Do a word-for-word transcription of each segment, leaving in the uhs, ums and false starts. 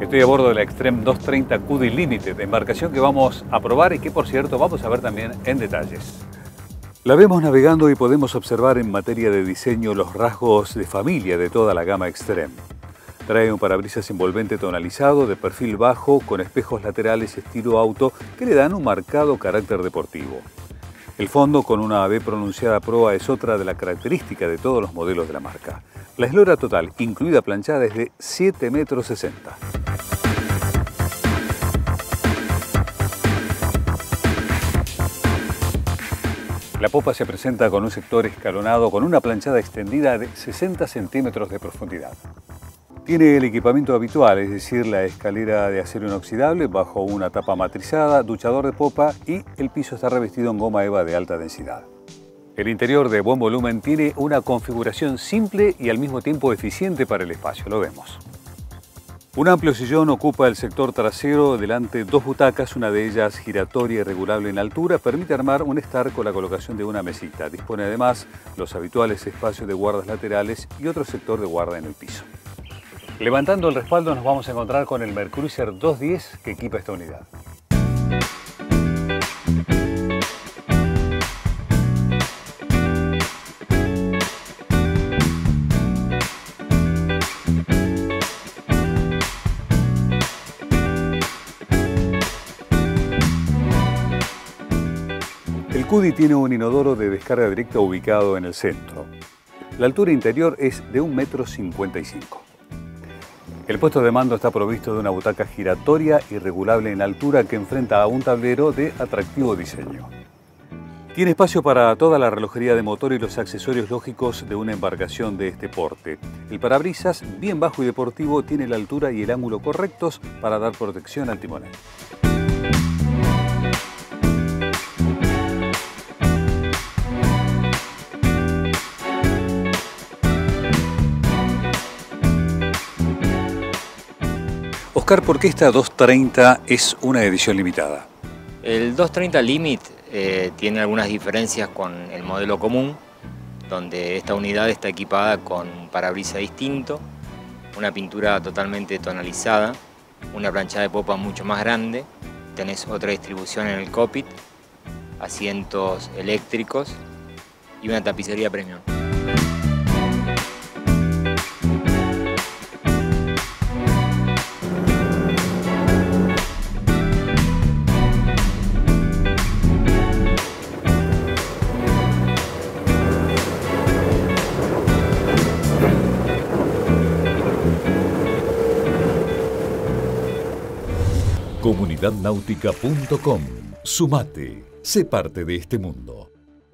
Estoy a bordo de la Extreme doscientos treinta Q D Limited, embarcación que vamos a probar y que, por cierto, vamos a ver también en detalles. La vemos navegando y podemos observar en materia de diseño los rasgos de familia de toda la gama Extreme. Trae un parabrisas envolvente tonalizado de perfil bajo con espejos laterales estilo auto que le dan un marcado carácter deportivo. El fondo con una V pronunciada proa es otra de las características de todos los modelos de la marca. La eslora total, incluida planchada, es de siete metros sesenta. La popa se presenta con un sector escalonado con una planchada extendida de sesenta centímetros de profundidad. Tiene el equipamiento habitual, es decir, la escalera de acero inoxidable bajo una tapa matrizada, duchador de popa y el piso está revestido en goma eva de alta densidad. El interior de buen volumen tiene una configuración simple y al mismo tiempo eficiente para el espacio, lo vemos. Un amplio sillón ocupa el sector trasero, delante dos butacas, una de ellas giratoria y regulable en altura, permite armar un estar con la colocación de una mesita. Dispone además los habituales espacios de guardas laterales y otro sector de guarda en el piso. Levantando el respaldo nos vamos a encontrar con el Mercruiser doscientos diez que equipa esta unidad. El Q D tiene un inodoro de descarga directa ubicado en el centro. La altura interior es de un metro cincuenta y cinco. El puesto de mando está provisto de una butaca giratoria y regulable en altura que enfrenta a un tablero de atractivo diseño. Tiene espacio para toda la relojería de motor y los accesorios lógicos de una embarcación de este porte. El parabrisas, bien bajo y deportivo, tiene la altura y el ángulo correctos para dar protección al timonel. Oscar, ¿por qué esta doscientos treinta es una edición limitada? El doscientos treinta Limit eh, tiene algunas diferencias con el modelo común, donde esta unidad está equipada con parabrisas distinto, una pintura totalmente tonalizada, una planchada de popa mucho más grande, tenés otra distribución en el cockpit, asientos eléctricos y una tapicería premium. comunidad náutica punto com. Sumate, sé parte de este mundo.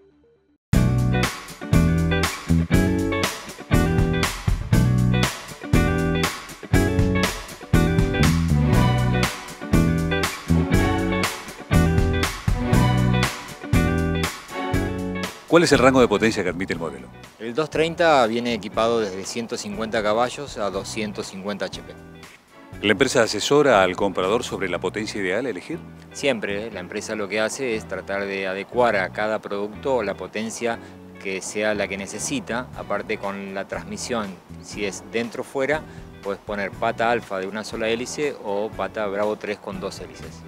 ¿Cuál es el rango de potencia que admite el modelo? El doscientos treinta viene equipado desde ciento cincuenta caballos a doscientos cincuenta H P. ¿La empresa asesora al comprador sobre la potencia ideal a elegir? Siempre, la empresa lo que hace es tratar de adecuar a cada producto la potencia que sea la que necesita, aparte con la transmisión, si es dentro o fuera, puedes poner pata alfa de una sola hélice o pata bravo tres con dos hélices.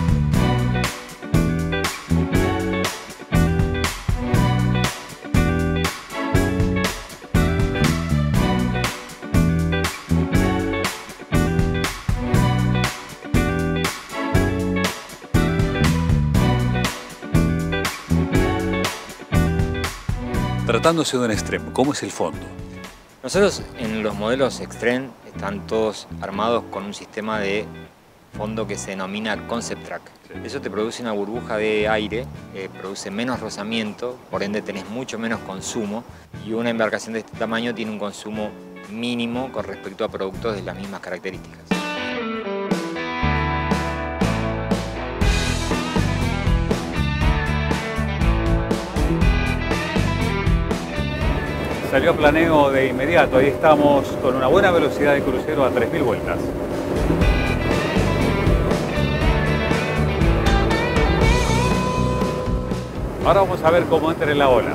Tratándose de un Extreme, ¿cómo es el fondo? Nosotros en los modelos Extreme están todos armados con un sistema de fondo que se denomina Concept Track. Eso te produce una burbuja de aire, eh, produce menos rozamiento, por ende tenés mucho menos consumo y una embarcación de este tamaño tiene un consumo mínimo con respecto a productos de las mismas características. Salió a planeo de inmediato, ahí estamos con una buena velocidad de crucero a tres mil vueltas. Ahora vamos a ver cómo entra en la ola.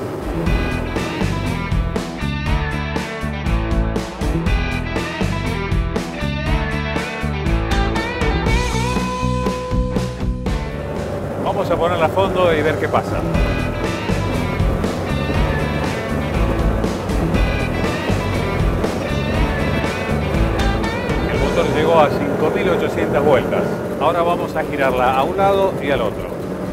Vamos a ponerla a fondo y ver qué pasa. El motor llegó a cinco mil ochocientas vueltas. Ahora vamos a girarla a un lado y al otro.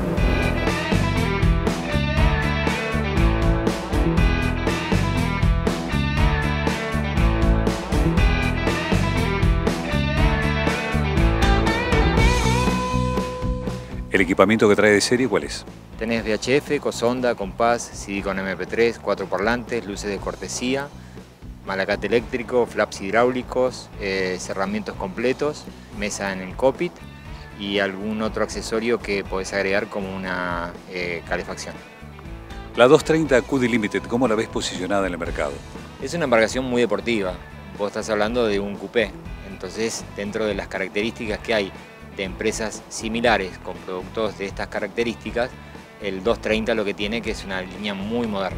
¿El equipamiento que trae de serie cuál es? Tenés V H F, Cosonda, compás, C D con M P tres, cuatro parlantes, luces de cortesía, malacate eléctrico, flaps hidráulicos, eh, cerramientos completos, mesa en el cockpit y algún otro accesorio que podés agregar como una eh, calefacción. La doscientos treinta Q D Limited, ¿cómo la ves posicionada en el mercado? Es una embarcación muy deportiva. Vos estás hablando de un coupé, entonces dentro de las características que hay de empresas similares con productos de estas características, el doscientos treinta lo que tiene que es una línea muy moderna.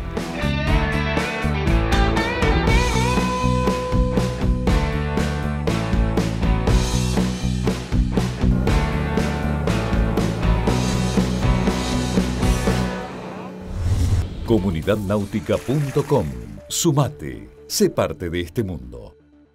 comunidad náutica punto com. Sumate, sé parte de este mundo.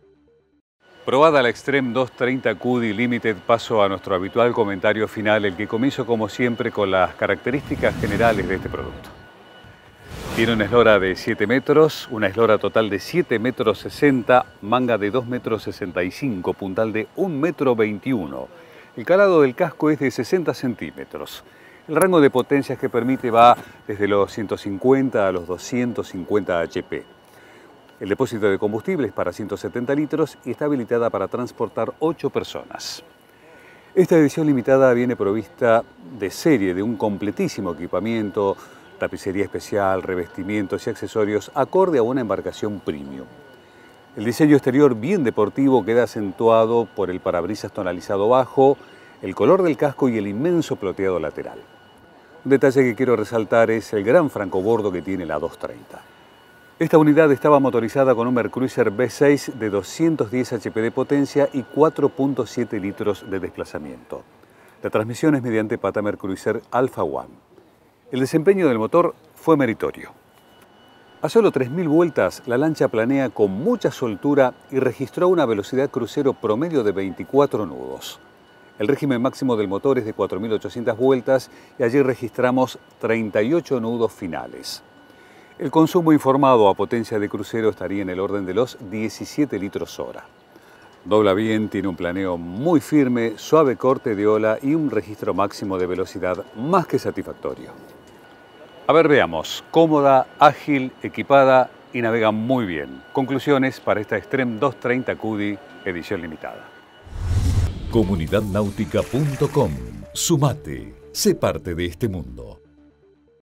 Probada la Extreme doscientos treinta Q D Limited, paso a nuestro habitual comentario final, el que comienzo como siempre con las características generales de este producto. Tiene una eslora de siete metros, una eslora total de siete metros sesenta, manga de dos metros sesenta y cinco, puntal de un metro veintiuno. El calado del casco es de sesenta centímetros. El rango de potencias que permite va desde los ciento cincuenta a los doscientos cincuenta H P. El depósito de combustible es para ciento setenta litros y está habilitada para transportar ocho personas. Esta edición limitada viene provista de serie de un completísimo equipamiento, tapicería especial, revestimientos y accesorios acorde a una embarcación premium. El diseño exterior bien deportivo queda acentuado por el parabrisas tonalizado bajo, el color del casco y el inmenso ploteado lateral. Un detalle que quiero resaltar es el gran francobordo que tiene la doscientos treinta. Esta unidad estaba motorizada con un Mercruiser V seis de doscientos diez H P de potencia y cuatro punto siete litros de desplazamiento. La transmisión es mediante pata Mercruiser Alpha One. El desempeño del motor fue meritorio. A solo tres mil vueltas, la lancha planea con mucha soltura y registró una velocidad crucero promedio de veinticuatro nudos. El régimen máximo del motor es de cuatro mil ochocientas vueltas y allí registramos treinta y ocho nudos finales. El consumo informado a potencia de crucero estaría en el orden de los diecisiete litros hora. Dobla bien, tiene un planeo muy firme, suave corte de ola y un registro máximo de velocidad más que satisfactorio. A ver, veamos. Cómoda, ágil, equipada y navega muy bien. Conclusiones para esta Extreme doscientos treinta Q D edición limitada. comunidad náutica punto com. Sumate, sé parte de este mundo.